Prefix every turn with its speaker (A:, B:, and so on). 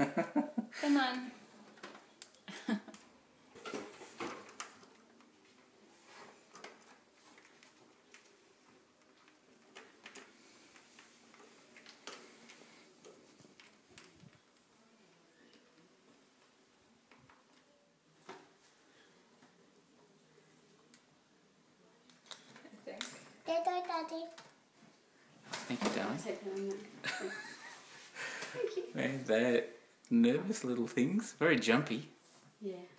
A: Come on.
B: Daddy.
C: Thank you, darling.
A: Take it on that. Thank you.
C: Man, they're nervous little things. Very jumpy.
A: Yeah.